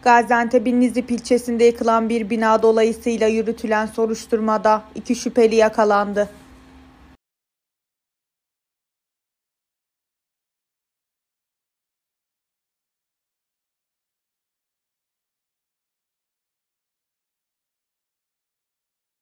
Gaziantep'in Nizip ilçesinde yıkılan bir bina dolayısıyla yürütülen soruşturmada 2 şüpheli yakalandı.